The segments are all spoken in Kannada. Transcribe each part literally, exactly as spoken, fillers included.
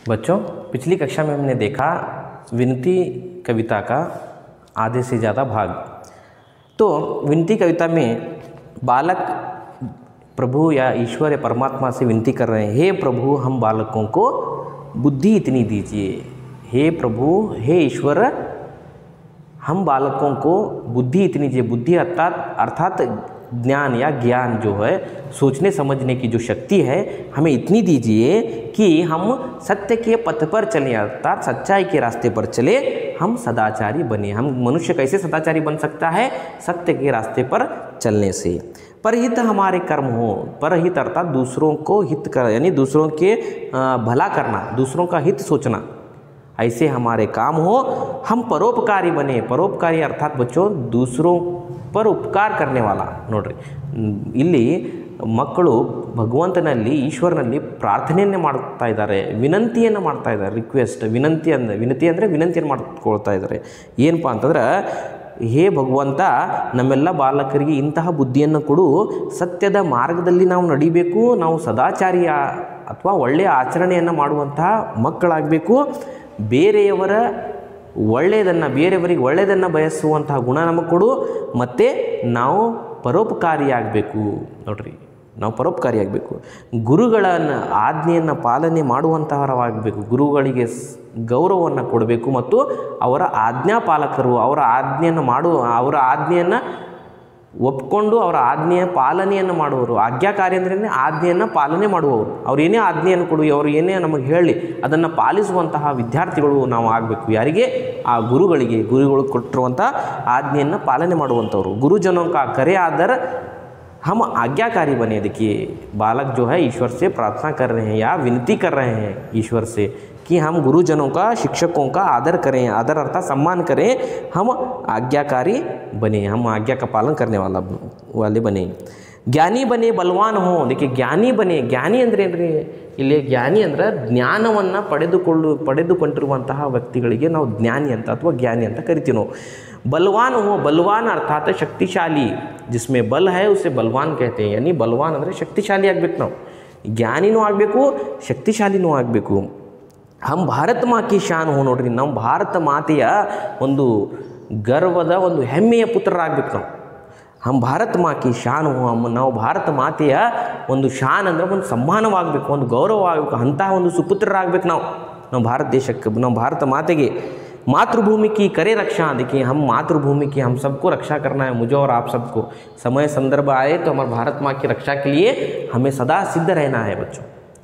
बच्चों, पिछली कक्षा में हमने देखा विनती कविता का आधे से ज़्यादा भाग। तो विनती कविता में बालक प्रभु या ईश्वर या परमात्मा से विनती कर रहे हैं, हे प्रभु हम बालकों को बुद्धि इतनी दीजिए। हे प्रभु, हे ईश्वर, हम बालकों को बुद्धि इतनी दीजिए। बुद्धि अर्थात अर्थात ज्ञान या ज्ञान जो है, सोचने समझने की जो शक्ति है, हमें इतनी दीजिए कि हम सत्य के पथ पर चलें, अर्थात सच्चाई के रास्ते पर चले, हम सदाचारी बने। हम मनुष्य कैसे सदाचारी बन सकता है? सत्य के रास्ते पर चलने से। परहित हमारे कर्म हो, परहित अर्थात दूसरों को हित कर, यानी दूसरों के भला करना, दूसरों का हित सोचना, ऐसे हमारे काम हो। हम परोपकारी बने। परोपकारी अर्थात बच्चों दूसरों पर उपकार करने वाला। ನೋಡ್ರಿ, ಇಲ್ಲಿ ಮಕ್ಕಳು ಭಗವಂತನಲ್ಲಿ ಈಶ್ವರನಲ್ಲಿ ಪ್ರಾರ್ಥನೆಯನ್ನು ಮಾಡ್ತಾ ಇದ್ದಾರೆ, ವಿನಂತಿಯನ್ನು ಮಾಡ್ತಾ ಇದ್ದಾರೆ, ರಿಕ್ವೆಸ್ಟ್ ವಿನಂತಿ ಅಂದರೆ ವಿನಂತಿ ಅಂದರೆ ವಿನಂತಿಯನ್ನು ಮಾಡ್ಕೊಳ್ತಾ ಇದ್ದಾರೆ. ಏನಪ್ಪ ಅಂತಂದ್ರೆ, ಹೇ ಭಗವಂತ, ನಮ್ಮೆಲ್ಲ ಬಾಲಕರಿಗೆ ಇಂತಹ ಬುದ್ಧಿಯನ್ನು ಕೊಡು, ಸತ್ಯದ ಮಾರ್ಗದಲ್ಲಿ ನಾವು ನಡಿಬೇಕು, ನಾವು ಸದಾಚಾರಿಯ ಅಥವಾ ಒಳ್ಳೆಯ ಆಚರಣೆಯನ್ನು ಮಾಡುವಂತಹ ಮಕ್ಕಳಾಗಬೇಕು, ಬೇರೆಯವರ ಒಳ್ಳೆಯದನ್ನು ಬೇರೆಯವರಿಗೆ ಒಳ್ಳೆಯದನ್ನು ಬಯಸುವಂತಹ ಗುಣ ನಮಗೆ ಕೊಡು, ಮತ್ತು ನಾವು ಪರೋಪಕಾರಿಯಾಗಬೇಕು. ನೋಡ್ರಿ, ನಾವು ಪರೋಪಕಾರಿಯಾಗಬೇಕು. ಗುರುಗಳನ್ನು ಆಜ್ಞೆಯನ್ನು ಪಾಲನೆ ಮಾಡುವಂತಹವರಾಗಬೇಕು. ಗುರುಗಳಿಗೆ ಗೌರವವನ್ನು ಕೊಡಬೇಕು ಮತ್ತು ಅವರ ಆಜ್ಞಾಪಾಲಕರು, ಅವರ ಆಜ್ಞೆಯನ್ನು ಮಾಡುವ ಅವರ ಆಜ್ಞೆಯನ್ನು ಒಪ್ಕೊಂಡು ಅವರ ಆಜ್ಞೆಯ ಪಾಲನೆಯನ್ನು ಮಾಡುವವರು. ಆಜ್ಞಾಕಾರಿ ಅಂದ್ರೆ ಆಜ್ಞೆಯನ್ನು ಪಾಲನೆ ಮಾಡುವವರು. ಅವ್ರು ಏನೇ ಆಜ್ಞೆಯನ್ನು ಕೊಡು, ಅವರು ಏನೇ ನಮಗೆ ಹೇಳಿ ಅದನ್ನು ಪಾಲಿಸುವಂತಹ ವಿದ್ಯಾರ್ಥಿಗಳು ನಾವು ಆಗಬೇಕು. ಯಾರಿಗೆ? ಆ ಗುರುಗಳಿಗೆ. ಗುರುಗಳು ಕೊಟ್ಟಿರುವಂಥ ಆಜ್ಞೆಯನ್ನು ಪಾಲನೆ ಮಾಡುವಂಥವ್ರು. ಗುರುಜನों का करे आदर हम आज्ञाकारी बने. देखिए, बालक जो है ईश्वर से प्रार्थना कर रहे हैं या विनती कर रहे हैं ईश्वर से कि हम गुरुजनों का, शिक्षकों का आदर करें. आदर अर्थात सम्मान करें. हम आज्ञाकारी बने, हम आज्ञा का पालन करने वाला वाले बने. ज्ञानी बने, बलवान हो. देखिए, ज्ञानी बने. ज्ञाನಿ ಅಂದರೆ ಏನ್ರಿ? ಇಲ್ಲಿ ಜ್ಞಾನಿ ಅಂದ್ರೆ ಜ್ಞಾನವನ್ನು ಪಡೆದುಕೊಳ್ಳು ಪಡೆದುಕೊಂಡಿರುವಂತಹ ವ್ಯಕ್ತಿಗಳಿಗೆ ನಾವು ಜ್ಞಾನಿ ಅಂತ ಅಥವಾ ಜ್ಞಾನಿ ಅಂತ ಕರಿತೀವಿ ನಾವು. बलवान हो. बलवान अर्थात शक्तिशाली. जिसमें बल है उसे बलवान कहते हैं. यानी बलवान ಅಂದರೆ ಶಕ್ತಿಶಾಲಿ ಆಗಬೇಕು. ನಾವು ಜ್ಞಾನಿನೂ ಆಗಬೇಕು, ಶಕ್ತಿಶಾಲಿನೂ ಆಗಬೇಕು. हम ಭಾರತ ಮಾ ಕಿ ಶಾನ್ ಹೋ. ನೋಡ್ರಿ, ನಾವು ಭಾರತ ಮಾತೆಯ ಒಂದು ಗರ್ವದ ಒಂದು ಹೆಮ್ಮೆಯ ಪುತ್ರರಾಗಬೇಕು ನಾವು. हम ಭಾರತ ಮಾ ಕಿ ಶಾನ್ ಹೋ. हम ನಾವು ಭಾರತ ಮಾತೆಯ ಒಂದು ಶಾನ್ ಅಂದರೆ ಒಂದು ಸಮ್ಮಾನವಾಗಬೇಕು, ಒಂದು ಗೌರವ ಆಗಬೇಕು, ಅಂತಹ ಒಂದು ಸುಪುತ್ರರಾಗಬೇಕು ನಾವು ನಾವು ಭಾರತ ದೇಶಕ್ಕೆ, ನಾವು ಭಾರತ ಮಾತೆಗೆ. मातृभूमि की करे रक्षा. देखिए, हम मातृभूमि की हम सबको रक्षा करना है, मुझे और आप सबको. समय संदर्भ आए तो हमारे भारत माँ की रक्षा के लिए हमें सदा सिद्ध रहना है बच्चों,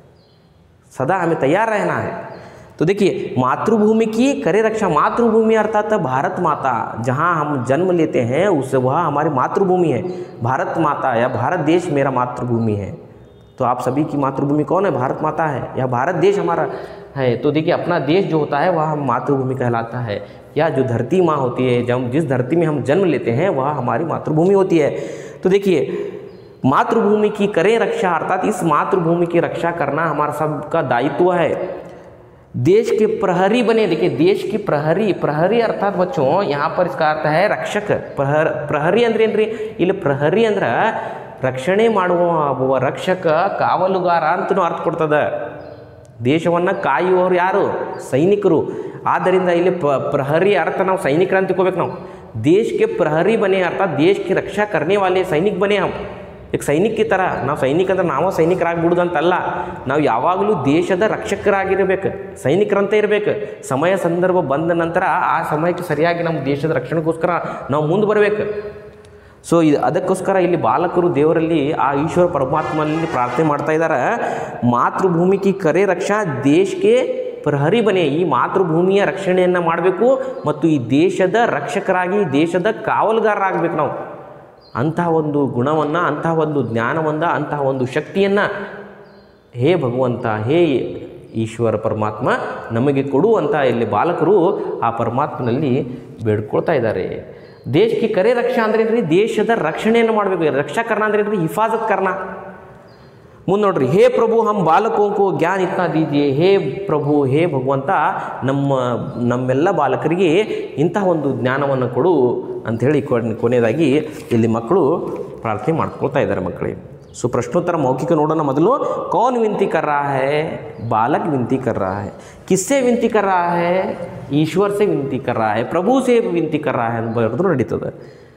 सदा हमें तैयार रहना है. तो देखिए, मातृभूमि की करे रक्षा. मातृभूमि अर्थात भारत माता, जहाँ हम जन्म लेते हैं उस वह हमारी मातृभूमि है. भारत माता या भारत देश मेरा मातृभूमि है. तो आप सभी की मातृभूमि कौन है? भारत माता है या भारत देश हमारा है. तो देखिए, अपना देश जो होता है वह मातृभूमि कहलाता है, या जो धरती माँ होती है, जब जिस धरती में हम जन्म लेते हैं वह हमारी मातृभूमि होती है. तो देखिए, मातृभूमि की करें रक्षा अर्थात इस मातृभूमि की रक्षा करना हमारा सबका दायित्व है. देश के प्रहरी बने. देखिए, देश की प्रहरी. प्रहरी अर्थात बच्चों यहाँ पर इसका अर्थ है रक्षक. प्रहर प्रहरी ಅಂದ್ರೆ ಏನ್ರಿ? ಇಲ್ಲಿ ಪ್ರಹರಿ ಅಂದ್ರೆ ರಕ್ಷಣೆ ಮಾಡುವ ರಕ್ಷಕ, ಕಾವಲುಗಾರ ಅಂತಲೂ ಅರ್ಥ ಕೊಡ್ತದೆ. ದೇಶವನ್ನು ಕಾಯುವವರು ಯಾರು? ಸೈನಿಕರು. ಆದ್ದರಿಂದ ಇಲ್ಲಿ ಪ್ರಹರಿ ಅರ್ಥ ನಾವು ಸೈನಿಕರು ಅಂತ ತಿಳ್ಕೋಬೇಕು. ನಾವು देश के प्रहरी बने अर्थात देश की रक्षा करने वाले सैनिक बने. हम एक सैनिक की तरह. ನಾವು ಸೈನಿಕ ಅಂದ್ರೆ ನಾವು ಸೈನಿಕರಾಗ್ಬಿಡೋದು ಅಂತಲ್ಲ, ನಾವು ಯಾವಾಗಲೂ ದೇಶದ ರಕ್ಷಕರಾಗಿರಬೇಕು, ಸೈನಿಕರಂತೆ ಇರಬೇಕು. ಸಮಯ ಸಂದರ್ಭ ಬಂದ ನಂತರ ಆ ಸಮಯಕ್ಕೆ ಸರಿಯಾಗಿ ನಮ್ಮ ದೇಶದ ರಕ್ಷಣೆಗೋಸ್ಕರ ನಾವು ಮುಂದೆ ಬರಬೇಕು. ಸೊ ಇದು ಅದಕ್ಕೋಸ್ಕರ ಇಲ್ಲಿ ಬಾಲಕರು ದೇವರಲ್ಲಿ ಆ ಈಶ್ವರ ಪರಮಾತ್ಮನಲ್ಲಿ ಪ್ರಾರ್ಥನೆ ಮಾಡ್ತಾ ಇದ್ದಾರೆ. ಮಾತೃಭೂಮಿ ಕಿ ಕರೆ ರಕ್ಷಾ ದೇಶಕ್ಕೆ ಪ್ರಹರಿ ಬನೆ. ಈ ಮಾತೃಭೂಮಿಯ ರಕ್ಷಣೆಯನ್ನು ಮಾಡಬೇಕು ಮತ್ತು ಈ ದೇಶದ ರಕ್ಷಕರಾಗಿ, ದೇಶದ ಕಾವಲುಗಾರರಾಗಬೇಕು ನಾವು. ಅಂತಹ ಒಂದು ಗುಣವನ್ನು, ಅಂತಹ ಒಂದು ಜ್ಞಾನವನ್ನು, ಅಂತಹ ಒಂದು ಶಕ್ತಿಯನ್ನು ಹೇ ಭಗವಂತ, ಹೇ ಈಶ್ವರ ಪರಮಾತ್ಮ ನಮಗೆ ಕೊಡು ಅಂತ ಇಲ್ಲಿ ಬಾಲಕರು ಆ ಪರಮಾತ್ಮನಲ್ಲಿ ಬೇಡ್ಕೊಳ್ತಾ ಇದ್ದಾರೆ. ದೇಶ ಕಿ ಕರೆ ರಕ್ಷಾ ಅಂದ್ರೆ ಏನ್ರಿ? ದೇಶದ ರಕ್ಷಣೆಯನ್ನು ಮಾಡಬೇಕು. ರಕ್ಷಾ ಕರ್ನ ಅಂದ್ರೆ ಏನ್ರಿ? ಹಿಫಾಜತ್ ಕರ್ನ. ಮುಂದೆ ನೋಡ್ರಿ, ಹೇ ಪ್ರಭು ಹಮ್ ಬಾಲಕೋಂಕೋ ಜ್ಞಾನ ಇತ್ನಾ ದೀಜಿಯೇ. ಹೇ ಪ್ರಭು, ಹೇ ಭಗವಂತ, ನಮ್ಮ ನಮ್ಮೆಲ್ಲ ಬಾಲಕರಿಗೆ ಇಂತಹ ಒಂದು ಜ್ಞಾನವನ್ನು ಕೊಡು ಅಂಥೇಳಿ ಕೊನೆಯದಾಗಿ ಇಲ್ಲಿ ಮಕ್ಕಳು ಪ್ರಾರ್ಥನೆ ಮಾಡ್ಕೊಳ್ತಾ ಇದ್ದಾರೆ. ಮಕ್ಕಳಿಗೆ सो प्रश्नोत्तर मौखिक नोड़ोಣ ಮೊದಲು कौन विनती कर रहा है? बालक विनती कर रहा है। किससे विनती कर रहा है? ईश्वर से विनती कर रहा है, प्रभु से विनती कर रहा है बರೆದ್ರು ನಡೀತದೆ।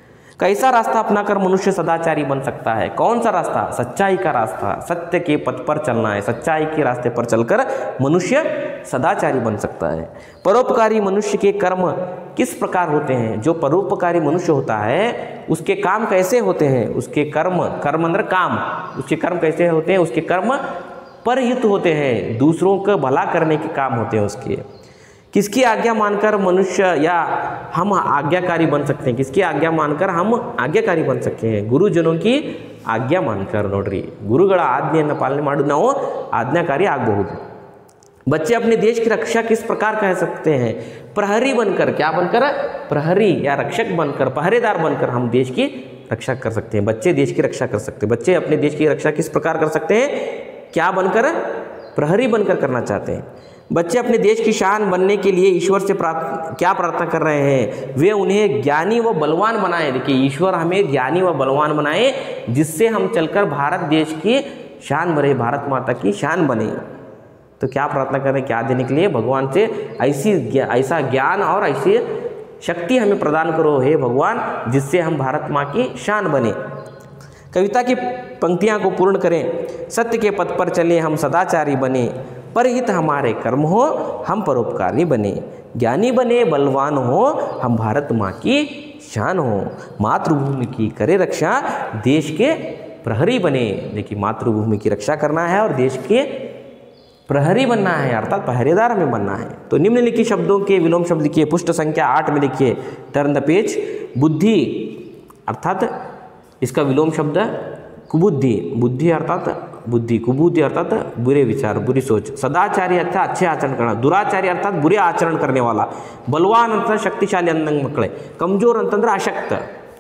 कैसा रास्ता अपनाकर मनुष्य सदाचारी बन सकता है? कौन सा रास्ता? सच्चाई का रास्ता, सत्य के पथ पर चलना है। सच्चाई के रास्ते पर चलकर मनुष्य सदाचारी बन सकता है। परोपकारी मनुष्य के कर्म किस प्रकार होते हैं? जो परोपकारी मनुष्य होता है उसके काम कैसे होते हैं? उसके कर्म, कर्म अंदर काम, उसके कर्म कैसे होते हैं? उसके कर्म परहित होते हैं, दूसरों का भला करने के काम होते हैं उसके। किसकी आज्ञा मानकर मनुष्य या हम आज्ञाकारी बन सकते हैं? किसकी आज्ञा मानकर हम आज्ञाकारी बन सकते हैं? गुरुजनों की आज्ञा मानकर। ನೋಡ್ರಿ, ಗುರುಗಳ ಆಜ್ಞೆಯನ್ನು ಪಾಲನೆ ಮಾಡಿ ನಾವು ಆಜ್ಞಾकारी ಆಗಬಹುದು। बच्चे अपने देश की रक्षा किस प्रकार कर सकते हैं? प्रहरी बनकर। क्या बनकर? प्रहरी या रक्षक बनकर, पहरेदार बनकर हम देश की रक्षा कर सकते हैं। बच्चे देश की रक्षा कर सकते हैं। बच्चे अपने देश की रक्षा किस प्रकार कर सकते हैं? क्या बनकर? प्रहरी बनकर करना चाहते हैं। बच्चे अपने देश की शान बनने के लिए ईश्वर से प्रार्थना क्या प्रार्थना कर रहे हैं? वे उन्हें ज्ञानी व बलवान बनाए। देखिए, ईश्वर हमें ज्ञानी व बलवान बनाए जिससे हम चलकर भारत देश की शान बने, भारत माता की शान बने। तो क्या प्रार्थना करें? क्या देने के लिए? भगवान से ऐसी ऐसा ज्ञान और ऐसी शक्ति हमें प्रदान करो हे भगवान, जिससे हम भारत माँ की शान बने। कविता की पंक्तियाँ को पूर्ण करें। सत्य के पथ पर चले हम सदाचारी बने, परहित हमारे कर्म हो हम परोपकारी बने, ज्ञानी बने बलवान हो हम भारत माँ की शान हो, मातृभूमि की करे रक्षा देश के प्रहरी बने। देखिए, मातृभूमि की रक्षा करना है और देश के प्रहरी बनना है, अर्थात पहरेदार हमें बनना है। तो निम्नलिखित शब्दों के विलोम शब्द लिखिए। पुष्ट संख्या आठ में लिखिए, टर्न द पेज। बुद्धि अर्थात इसका विलोम शब्द कुबुद्धि। बुद्धि अर्थात बुद्धि, कुबुद्धि अर्थात बुरे विचार, बुरी सोच। सदाचारी अर्थात अच्छे आचरण करना। दुराचारी अर्थात बुरे आचरण करने वाला। बलवान अर्थात शक्तिशाली अंदंग मಕ್ಕಳೇ। कमजोर ಅಂತಂದ್ರೆ ಅಶಕ್ತ।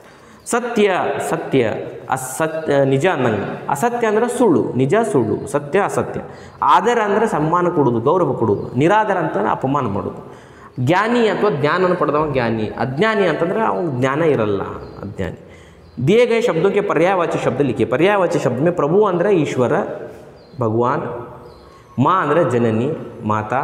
ಸತ್ಯ ಸತ್ಯ, ಅಸತ್ಯ ನಿಜ ಅನ್ನಂಗೆ। ಅಸತ್ಯ ಅಂದರೆ ಸುಳ್ಳು, ನಿಜ ಸುಳ್ಳು, ಸತ್ಯ ಅಸತ್ಯ। ಆದರ ಅಂದರೆ ಸನ್ಮಾನ ಕೊಡೋದು, ಗೌರವ ಕೊಡೋದು। ನಿರಾದರ ಅಂತಂದ್ರೆ ಅಪಮಾನ ಮಾಡೋದು। ಜ್ಞಾನಿ ಅಥವಾ ಜ್ಞಾನವನ್ನು ಪಡೆದವ ಜ್ಞಾನಿ। ಅಜ್ಞಾನಿ ಅಂತಂದ್ರೆ ಅವನು ಜ್ಞಾನ ಇರಲ್ಲ, ಅಜ್ಞಾನಿ। दिए गए शब्दों के पर्यायवाची शब्द लिखिए। पर्यायवाची शब्द में प्रभु अंदर ईश्वर, भगवान, माँ अंदर जननी माता,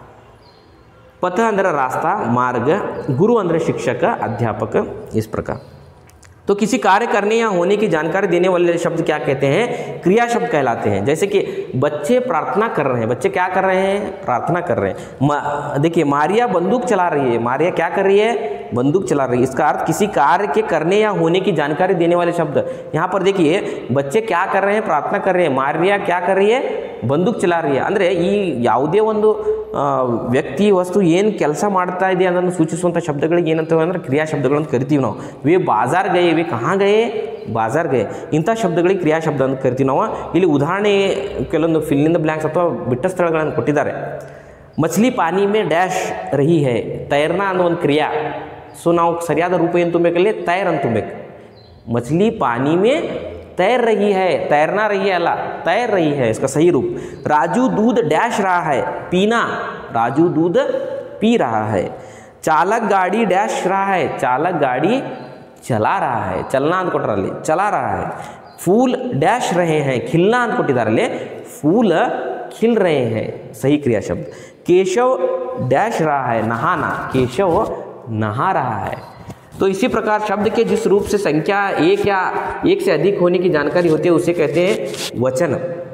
पथ अंदर रास्ता मार्ग, गुरु अंदर शिक्षक अध्यापक। इस प्रकार तो किसी कार्य करने या होने की जानकारी देने वाले शब्द क्या कहते हैं? क्रिया शब्द कहलाते हैं। जैसे कि बच्चे प्रार्थना कर रहे हैं। बच्चे क्या कर रहे हैं? प्रार्थना कर रहे हैं। देखिए, मारिया बंदूक चला रही है। मारिया क्या कर रही है? बंदूक चला रही है। इसका अर्थ किसी कार्य के करने या होने की जानकारी देने वाले शब्द। यहाँ पर देखिए, बच्चे क्या कर रहे हैं? प्रार्थना कर रहे हैं। मारिया क्या कर रही है? बंदूक चला रही है। ಅಂದರೆ ಈ ಯಾವುದೇ ಒಂದು ವ್ಯಕ್ತಿ ವಸ್ತು ಏನು ಕೆಲಸ ಮಾಡ್ತಾ ಇದೆ ಅದನ್ನು ಸೂಚಿಸುವಂಥ ಶಬ್ದಗಳಿಗೆ ಏನಂತೇವೆ ಅಂದರೆ ಕ್ರಿಯಾ ಶಬ್ದಗಳನ್ನು ಕರಿತೀವಿ ನಾವು। वे बाजार गए, वे कहाँ गए? बाजार गए। ಇಂಥ ಶಬ್ದಗಳಿಗೆ ಕ್ರಿಯಾ ಶಬ್ದ ಅಂತ ಕರಿತೀವಿ ನಾವು। ಇಲ್ಲಿ ಉದಾಹರಣೆ ಕೆಲವೊಂದು ಫಿಲ್ ಇನ್ ದ ಬ್ಲ್ಯಾಂಕ್ಸ್ ಅಥವಾ ಬಿಟ್ಟ ಸ್ಥಳಗಳನ್ನು ಕೊಟ್ಟಿದ್ದಾರೆ। ಮछली पानी में ಡ್ಯಾಶ್ रही है, तैरना ಅನ್ನೋ ಒಂದು ಕ್ರಿಯಾ। ಸೊ ನಾವು ಸರಿಯಾದ ರೂಪ ಏನು ತುಂಬಬೇಕಲ್ಲಿ? ತೈರ್ ಅಂತ ತುಂಬಬೇಕು। मछली पानी में तैर रही है, तैरना रही है अल्लाह, तैर रही है इसका सही रूप। राजू दूध डैश रहा है, पीना। राजू दूध पी रहा है। चालक गाड़ी डैश रहा है, चालक गाड़ी चला रहा है। चलना अंत कोटरल्ली चला रहा है। फूल डैश रहे हैं, खिलना अंत कोटिदारल्ली फूल खिल रहे हैं, सही क्रिया शब्द। केशव डैश रहा है, नहाना। केशव नहा रहा है। तो इसी प्रकार शब्द के जिस रूप से संख्या एक या एक से अधिक होने की जानकारी होती है उसे कहते हैं वचन।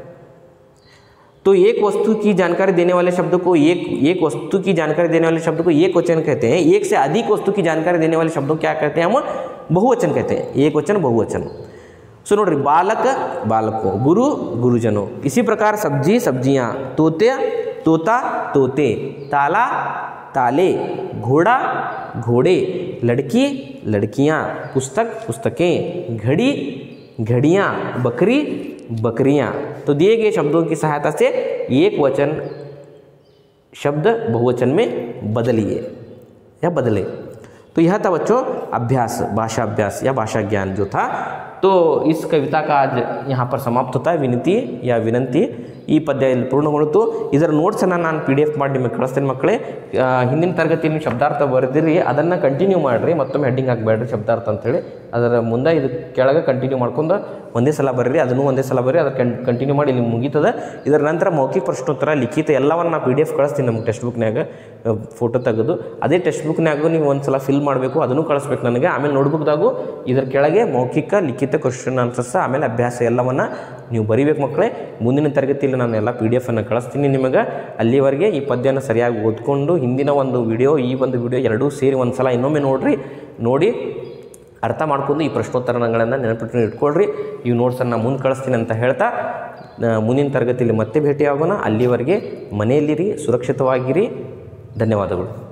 तो एक वस्तु की जानकारी देने वाले शब्द को एक एक वस्तु की जानकारी देने वाले शब्द को एक वचन कहते हैं। एक से अधिक वस्तु की जानकारी देने वाले शब्दों क्या कहते हैं? हम बहुवचन कहते हैं। एक वचन बहुवचन। सो नोड्री, बालक बालकों, गुरु गुरुजनों। इसी प्रकार सब्जी सब्जियाँ, तोते तोता तोते, ताला ताले, घोड़ा घोड़े, लड़की लड़कियाँ, पुस्तक पुस्तकें, घड़ी घड़ियाँ, बकरी बकरियाँ। तो दिए गए शब्दों की सहायता से एक वचन शब्द बहुवचन में बदलिए या बदले। तो यह था बच्चों अभ्यास, भाषा अभ्यास या भाषा ज्ञान जो था। तो इस कविता का आज यहाँ पर समाप्त होता है। विनती या विनंती ಈ ಪದ್ಯ ಇಲ್ಲಿ ಪೂರ್ಣಗೊಳ್ತು। ಇದರ ನೋಟ್ಸನ್ನು ನಾನು ಪಿ ಡಿ ಎಫ್ ಮಾಡಿ ನಿಮಗೆ ಕಳಿಸ್ತೇನೆ ಮಕ್ಕಳೇ। ಹಿಂದಿನ ತರಗತಿ ನೀವು ಶಬ್ದಾರ್ಥ ಬರೆದಿರಿ, ಅದನ್ನು ಕಂಟಿನ್ಯೂ ಮಾಡಿರಿ, ಮತ್ತೊಮ್ಮೆ ಹೆಡ್ಡಿಂಗ್ ಹಾಕಬೇಡ್ರಿ ಶಬ್ದಾರ್ಥ ಅಂತೇಳಿ। ಅದರ ಮುಂದೆ ಇದು ಕೆಳಗೆ ಕಂಟಿನ್ಯೂ ಮಾಡ್ಕೊಂಡು ಒಂದೇ ಸಲ ಬರೀರಿ, ಅದನ್ನು ಒಂದೇ ಸಲ ಬರೀ, ಅದಕ್ಕೆ ಕಂಟಿನ್ಯೂ ಮಾಡಿ ಇಲ್ಲಿ ಮುಗೀತದೆ। ಇದರ ನಂತರ ಮೌಖಿಕ ಪ್ರಶ್ನೋತ್ತರ, ಲಿಖಿತ ಎಲ್ಲವನ್ನು ನಾನು ಪಿ ಡಿ ಎಫ್ ಕಳಿಸ್ತೀನಿ ನಮ್ಗೆ ಟೆಕ್ಸ್ಟ್ ಬುಕ್ನಾಗ ಫೋಟೋ ತೆಗೆದು। ಅದೇ ಟೆಕ್ಸ್ಟ್ ಬುಕ್ನಾಗೂ ನೀವು ಒಂದು ಸಲ ಫಿಲ್ ಮಾಡಬೇಕು, ಅದನ್ನು ಕಳಿಸ್ಬೇಕು ನನಗೆ। ಆಮೇಲೆ ನೋಟ್ಬುಕ್ದಾಗೂ ಇದರ ಕೆಳಗೆ ಮೌಖಿಕ, ಲಿಖಿತ ಕ್ವಶನ್ ಆನ್ಸರ್ಸ್, ಆಮೇಲೆ ಅಭ್ಯಾಸ ಎಲ್ಲವನ್ನು ನೀವು ಬರೀಬೇಕು ಮಕ್ಕಳೇ। ಮುಂದಿನ ತರಗತಿಯಲ್ಲಿ ನಾನು ಎಲ್ಲ ಪಿ ಡಿ ಎಫನ್ನು ಕಳಿಸ್ತೀನಿ ನಿಮಗೆ। ಅಲ್ಲಿವರೆಗೆ ಈ ಪದ್ಯನ ಸರಿಯಾಗಿ ಓದ್ಕೊಂಡು ಹಿಂದಿನ ಒಂದು ವಿಡಿಯೋ, ಈ ಒಂದು ವಿಡಿಯೋ ಎರಡೂ ಸೇರಿ ಒಂದು ಸಲ ಇನ್ನೊಮ್ಮೆ ನೋಡಿರಿ, ನೋಡಿ ಅರ್ಥ ಮಾಡ್ಕೊಂಡು ಈ ಪ್ರಶ್ನೋತ್ತರಗಳನ್ನು ನೆನಪಿಟ್ಟು ಇಟ್ಕೊಳ್ರಿ। ಈ ನೋಟ್ಸನ್ನು ಮುಂದೆ ಕಳಿಸ್ತೀನಿ ಅಂತ ಹೇಳ್ತಾ ಮುಂದಿನ ತರಗತಿಯಲ್ಲಿ ಮತ್ತೆ ಭೇಟಿಯಾಗೋಣ। ಅಲ್ಲಿವರೆಗೆ ಮನೆಯಲ್ಲಿರಿ, ಸುರಕ್ಷಿತವಾಗಿರಿ। ಧನ್ಯವಾದಗಳು।